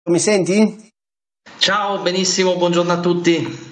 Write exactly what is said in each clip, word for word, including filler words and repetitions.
Mi senti? Ciao, benissimo, buongiorno a tutti.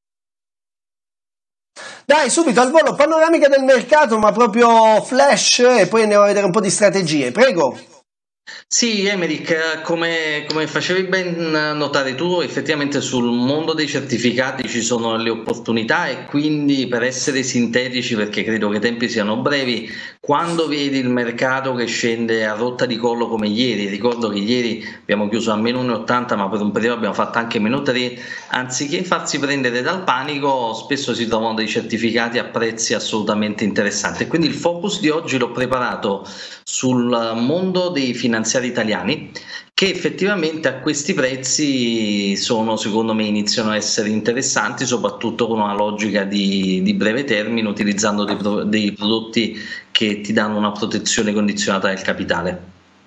Dai, subito al volo, panoramica del mercato, ma proprio flash, e poi andiamo a vedere un po' di strategie. Prego. Sì, Emerick, come, come facevi ben notare tu, effettivamente sul mondo dei certificati ci sono le opportunità e quindi per essere sintetici, perché credo che i tempi siano brevi, quando vedi il mercato che scende a rotta di collo come ieri, ricordo che ieri abbiamo chiuso a meno uno virgola ottanta ma per un periodo abbiamo fatto anche meno tre, anziché farsi prendere dal panico spesso si trovano dei certificati a prezzi assolutamente interessanti. Quindi il focus di oggi l'ho preparato sul mondo dei finanziari italiani che effettivamente a questi prezzi sono, secondo me, iniziano a essere interessanti, soprattutto con una logica di, di breve termine, utilizzando dei, pro, dei prodotti che ti danno una protezione condizionata del capitale.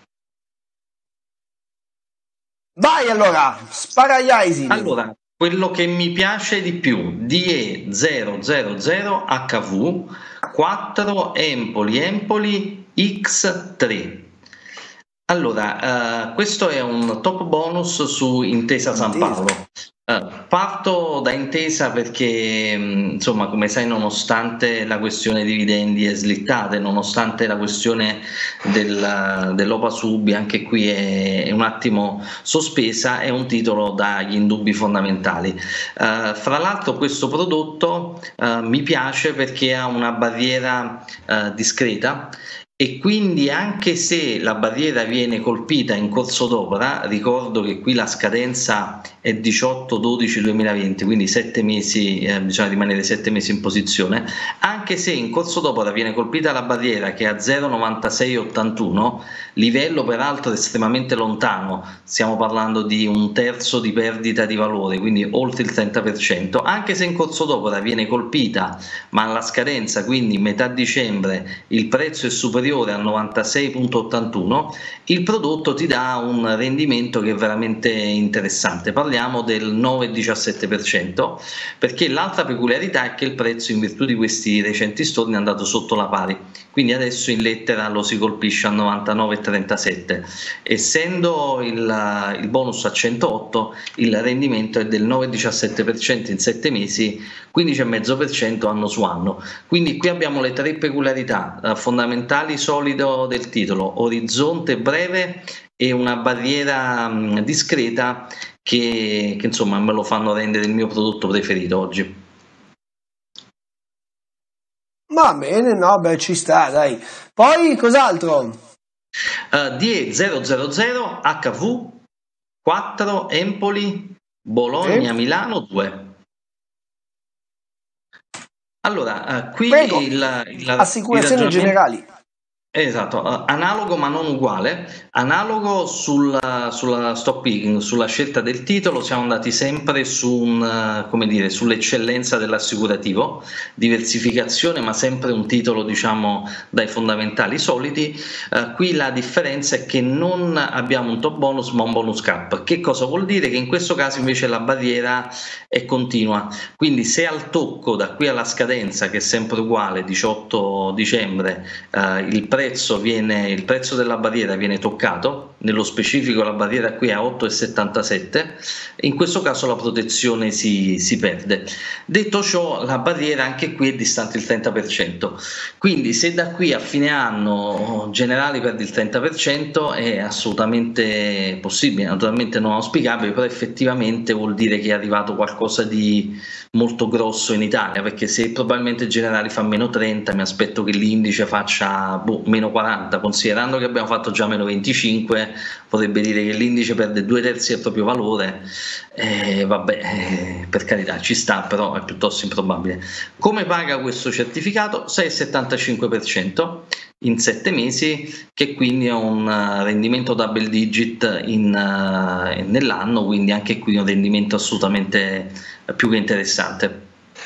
Vai allora, spara gli asini. Allora, quello che mi piace di più, D E zero zero zero H V quattro Empoli Empoli X tre. Allora, uh, questo è un top bonus su Intesa San Paolo. Uh, parto da Intesa perché, mh, insomma, come sai, nonostante la questione dividendi è slittata, nonostante la questione del, dell'Opa Subi, anche qui è, è un attimo sospesa, è un titolo dagli indubbi fondamentali. Uh, fra l'altro questo prodotto uh, mi piace perché ha una barriera uh, discreta, e quindi anche se la barriera viene colpita in corso d'opera, ricordo che qui la scadenza è diciotto dodici duemilaventi, quindi sette mesi, eh, bisogna rimanere sette mesi in posizione, anche se in corso d'opera viene colpita la barriera che è a zero virgola novantasei ottantuno, livello peraltro estremamente lontano, stiamo parlando di un terzo di perdita di valore, quindi oltre il trenta per cento, anche se in corso d'opera viene colpita, ma alla scadenza, quindi metà dicembre, il prezzo è superiore a novantasei virgola ottantuno, il prodotto ti dà un rendimento che è veramente interessante, parliamo del nove virgola diciassette per cento, perché l'altra peculiarità è che il prezzo, in virtù di questi recenti storni, è andato sotto la pari, quindi adesso in lettera lo si colpisce a novantanove virgola trentasette. Essendo il, il bonus a centootto, il rendimento è del nove virgola diciassette per cento in sette mesi, quindici virgola cinque per cento anno su anno. Quindi qui abbiamo le tre peculiarità eh, fondamentali solido del titolo: orizzonte breve e una barriera mh, discreta che, che insomma me lo fanno rendere il mio prodotto preferito oggi. Va bene, no, beh, ci sta, dai. Poi cos'altro? Uh, D E zero zero zero H V quattro Empoli Bologna Eh? Milano due. Allora, uh, qui Prego, il, il, assicurazioni il generali. Esatto, analogo ma non uguale, analogo sulla, sulla stock picking, sulla scelta del titolo siamo andati sempre su un, come dire, sull'eccellenza dell'assicurativo, diversificazione ma sempre un titolo diciamo dai fondamentali soliti. Uh, qui la differenza è che non abbiamo un top bonus ma un bonus cap. Che cosa vuol dire? Che in questo caso invece la barriera è continua, quindi se al tocco da qui alla scadenza, che è sempre uguale, diciotto dicembre, uh, il prezzo Prezzo viene, il prezzo della barriera viene toccato, nello specifico la barriera qui è a otto virgola settantasette, in questo caso la protezione si, si perde. Detto ciò, la barriera anche qui è distante il trenta per cento, quindi se da qui a fine anno generali perde il trenta per cento è assolutamente possibile, naturalmente non auspicabile, però effettivamente vuol dire che è arrivato qualcosa di molto grosso in Italia, perché se probabilmente generali fa meno trenta, mi aspetto che l'indice faccia boh, meno quaranta, considerando che abbiamo fatto già meno venticinque, potrebbe dire che l'indice perde due terzi del proprio valore. Eh, vabbè, eh, per carità ci sta, però è piuttosto improbabile. Come paga questo certificato? sei virgola settantacinque per cento in sette mesi, che quindi è un rendimento double digit in, uh, nell'anno, quindi anche qui un rendimento assolutamente più che interessante.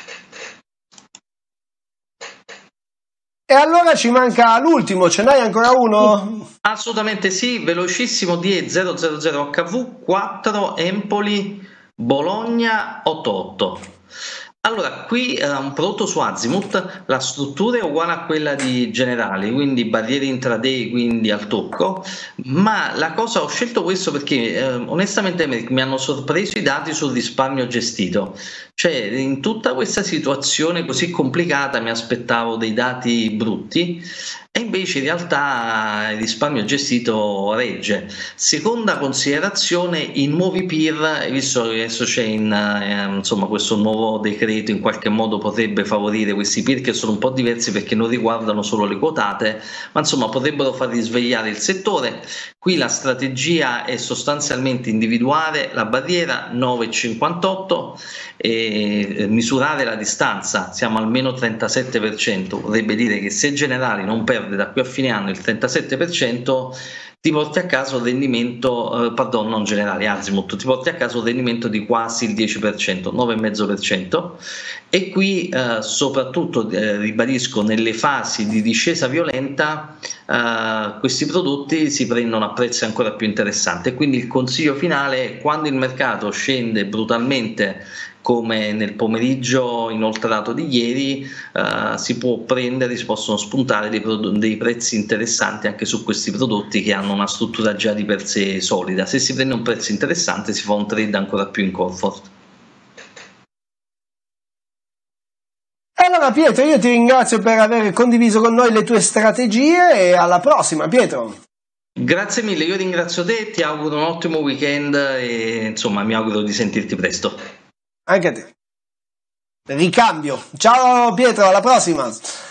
E allora ci manca l'ultimo, ce n'hai ancora uno? Assolutamente sì, velocissimo, D E zero zero zero H V quattro Empoli Bologna ottantotto. Allora, qui eh, un prodotto su Azimut, la struttura è uguale a quella di Generali, quindi barriere intraday, quindi al tocco, ma la cosa, ho scelto questo perché eh, onestamente mi hanno sorpreso i dati sul risparmio gestito. Cioè, in tutta questa situazione così complicata mi aspettavo dei dati brutti e invece in realtà il risparmio gestito regge. Seconda considerazione, i nuovi peer, visto che adesso c'è in, eh, insomma, questo nuovo decreto in qualche modo potrebbe favorire questi peer che sono un po' diversi perché non riguardano solo le quotate, ma insomma potrebbero far risvegliare il settore. Qui la strategia è sostanzialmente individuare la barriera nove virgola cinquantotto e misurare la distanza, siamo almeno trentasette per cento, vorrebbe dire che se Generali non perde da qui a fine anno il trentasette per cento ti porti a casa un rendimento, eh, pardon, non Generali, Azimut, ti porti a casa un rendimento di quasi il dieci per cento, nove virgola cinque per cento e qui eh, soprattutto eh, ribadisco nelle fasi di discesa violenta eh, questi prodotti si prendono a prezzi ancora più interessanti e quindi il consiglio finale è quando il mercato scende brutalmente come nel pomeriggio inoltrato di ieri, eh, si può prendere, si possono spuntare dei, dei prezzi interessanti anche su questi prodotti che hanno una struttura già di per sé solida. Se si prende un prezzo interessante si fa un trade ancora più in comfort. Allora Pietro, io ti ringrazio per aver condiviso con noi le tue strategie e alla prossima, Pietro. Grazie mille, io ringrazio te, ti auguro un ottimo weekend e insomma mi auguro di sentirti presto. Anche a te. Ricambio. Ciao Pietro, alla prossima.